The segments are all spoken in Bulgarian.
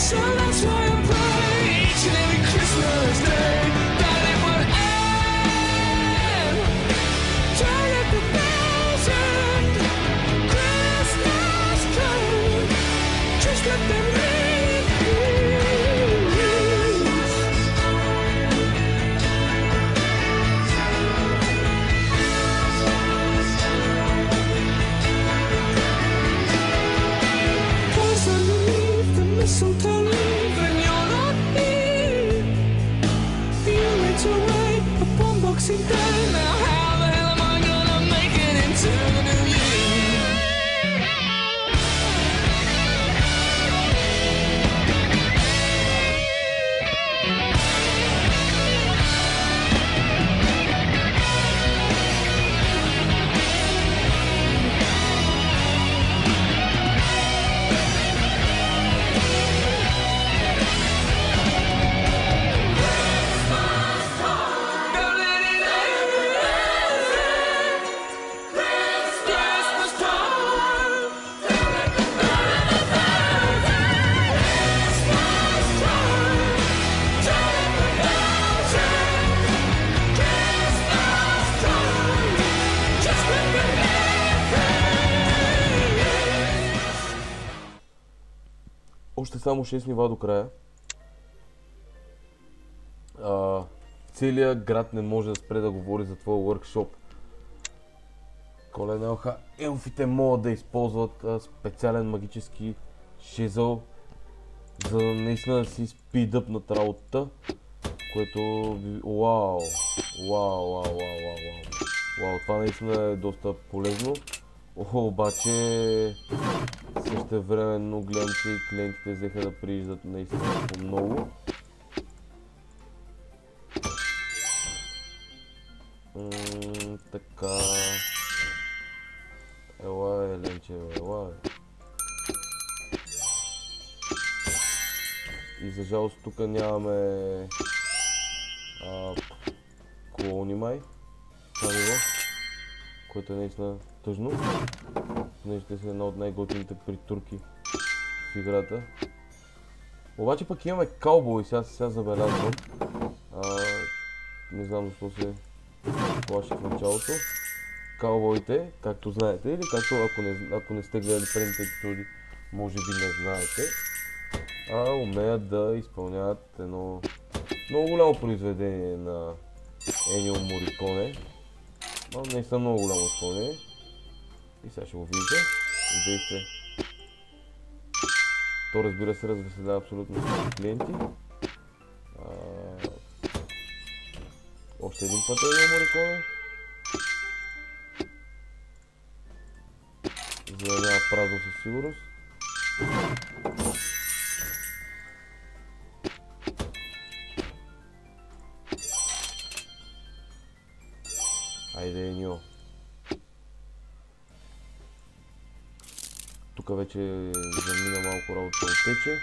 So that's why I pray each and every Christmas day that it would end. Turn up the bells and Christmas come. Just let them ring, please. Cause underneath the mistletoe, when you're not here, you went away upon Boxing Day. Now how the hell am I gonna make it into the new year? Още само 6 нива до края. Целият град не може да спре да говори за твоя workshop. Коледа елха, елфите могат да използват специален магически жезъл, за да наистина да си спидъпнат работата, което... Вау, това наистина е доста полезно. Обаче същевременно гледам, че и клиентите взеха да прииждат наистина по много. Така... Ела Еленче, ела. И за жалост тук нямаме колони май. Това ниво, което е наистина тъжно. Нещо е една от най-готините притурки в играта. Обаче пък имаме каубой, сега забелязвам. Не знам защо се плаших в началото. Каубоите, както знаете, или както ако не сте гледали предните епизоди, може би не знаете, умеят да изпълняват едно много голямо произведение на Енио Мориконе. Наистина много голямо изпълнение. И сега ще го видите. Действие. То, разбира се, развеселява абсолютно всички клиенти. Още един път е Енио Мориконе. За да няма празно със сигурност. Айде, Енио. Тук вече замина малко работа оттече.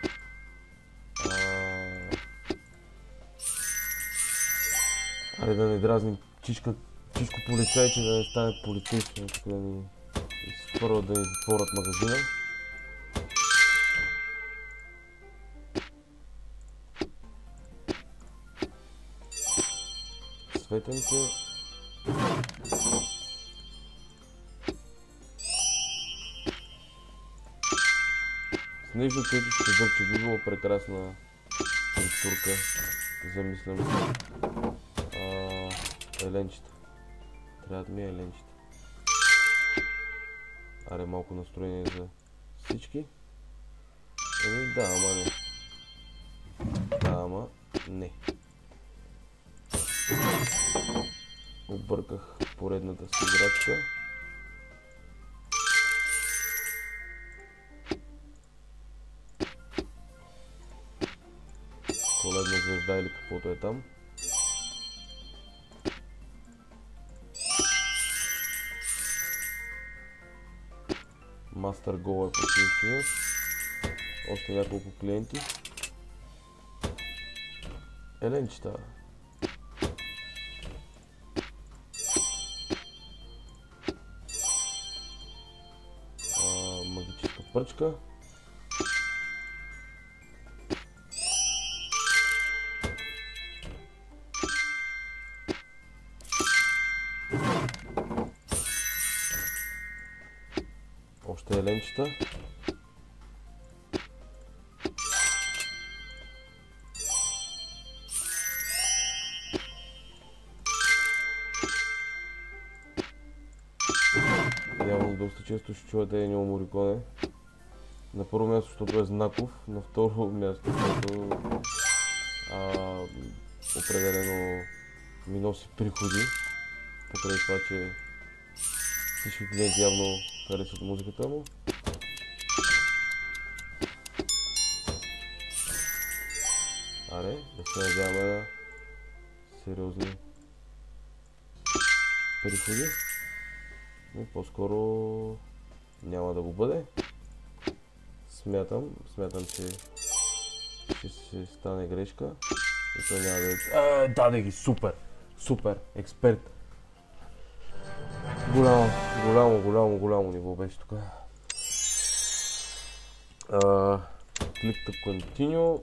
Айде да не дразним чичко полицай, че да не стане полицейски, тук да ни изхвърлят, да ни затворят магазина. Светенце. Снежно четичко зърче би било прекрасна притурка. Замислям се. Еленчета. Трябват ми еленчета. Аре, малко настроение за всички. Да, ама не. Да, ама не. Обърках поредната си играчка. Коледна звезда или каквото е там. Мастер Гол е посилствено. Още няколко клиенти. Еленчета. Магическа пръчка. еленчета. Явно доста често ще чувате Енио Мориконе. На първо място, защото е знаков, на второ място, защото определено ми носи приходи, покрай това, че всички клиенти явно харесват музиката му. Аре, да се надяваме на сериозни приходи, но по-скоро няма да го бъде. Смятам, че ще стане грешка и той няма да е... Даде ги, супер, експерт. Голямо ниво беше тук. Click to continue.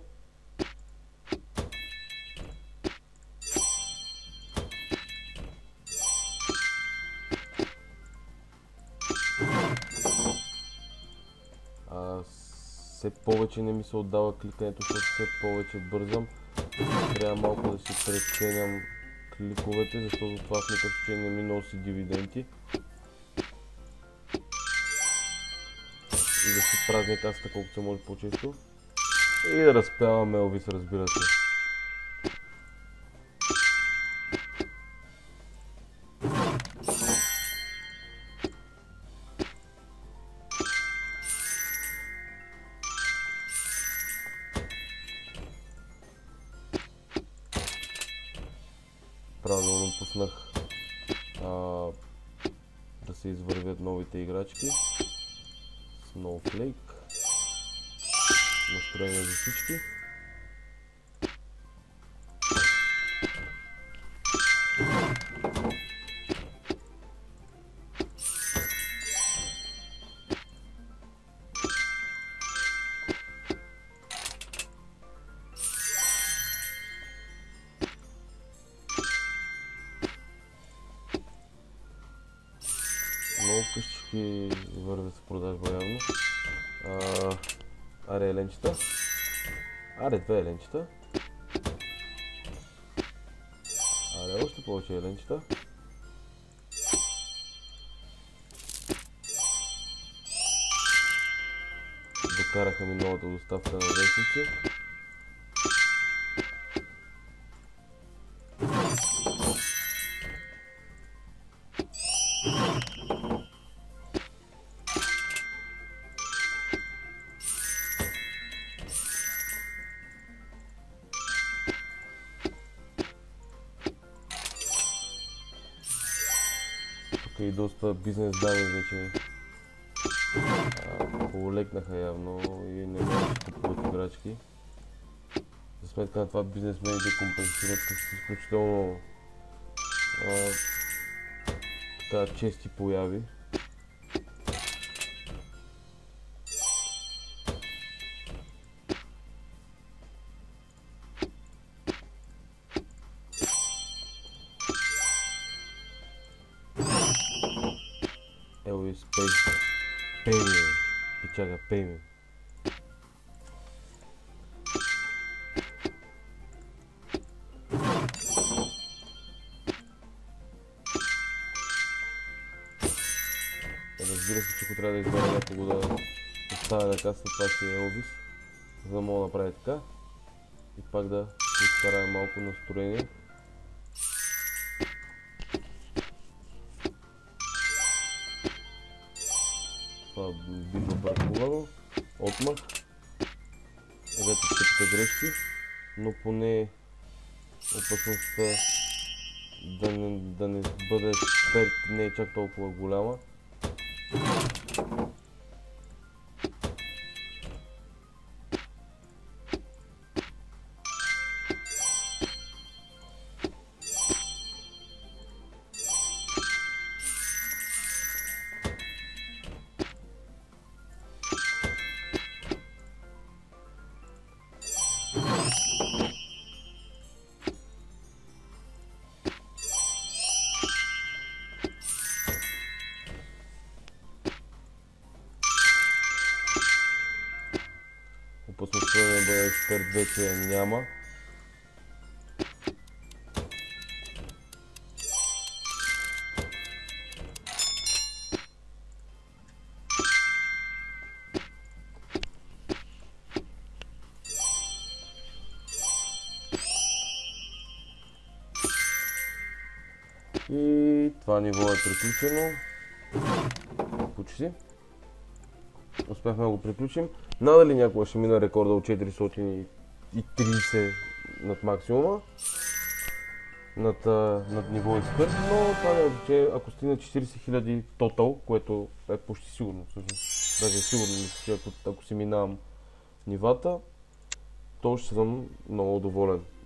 Все повече не ми се отдава кликането, защото все повече бързам. Трябва малко да си преценям кликовете, защото това в никакъв случай не ми носи дивиденти. И да си празня касата колкото се може по-често. И да разпявам Елвис, разбира се. Правилно пуснах да се извървят новите играчки. Snowflake. Настроение за всички. Много къщички вървят с продажба явно. Аре еленчета. Аре две еленчета. Аре още повече еленчета. Докараха ми новата доставка на вестници. И доста бизнес дами вече полекнаха явно и не могат да купуват играчки. За сметка на това бизнесмените компенсират с изключително така чести появи. Elvis, pay me, pichaga, pay me. Разбира се, че ако трябва да избера някого да оставя на касата, това ще е Elvis, за да мога да направя така и пак да изкарая малко настроение. Това бива бъркувано, отмах, вече стъпка грешки, но поне опасността да не бъде експерт не е чак толкова голяма. опасността да не бъда експерт вече я няма. И това ниво е приключено. Почти. Успяхме да го приключим. Надали някога ще мина рекорда от 430 над максимума. Над ниво експерт, но това не означава, ако стигна 40 000 тотал, което е почти сигурно, всъщност. Даже сигурно мисля, че ако си минавам нивата, то ще съм много доволен.